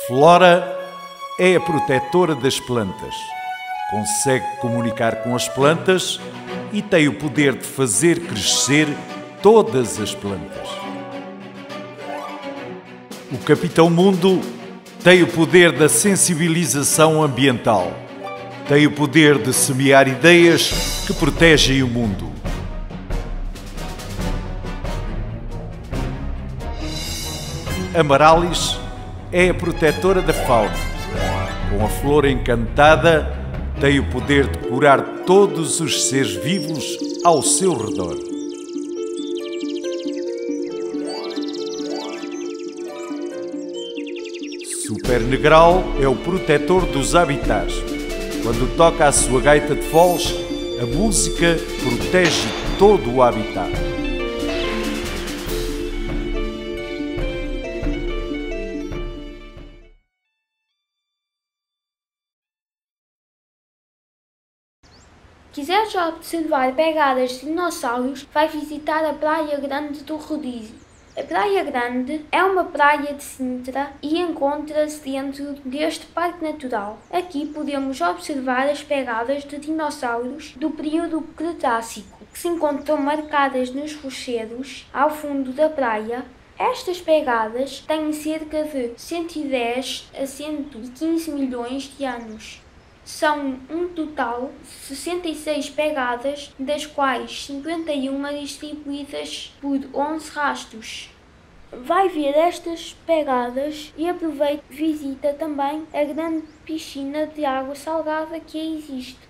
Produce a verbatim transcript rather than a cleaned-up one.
Flora é a protetora das plantas. Consegue comunicar com as plantas e tem o poder de fazer crescer todas as plantas. O Capitão Mundo tem o poder da sensibilização ambiental. Tem o poder de semear ideias que protegem o mundo. Amarallis é a protetora da fauna. Com a flor encantada, tem o poder de curar todos os seres vivos ao seu redor. Super Negral é o protetor dos habitats. Quando toca a sua gaita de foles, a música protege todo o habitat. Quiser já observar pegadas de dinossauros, vai visitar a Praia Grande do Rodízio. A Praia Grande é uma praia de Sintra e encontra-se dentro deste parque natural. Aqui podemos observar as pegadas de dinossauros do período Cretácico, que se encontram marcadas nos rochedos ao fundo da praia. Estas pegadas têm cerca de cento e dez a cento e quinze milhões de anos. São um total de sessenta e seis pegadas, das quais cinquenta e uma distribuídas por onze rastros. Vai ver estas pegadas e aproveite e visita também a grande piscina de água salgada que existe.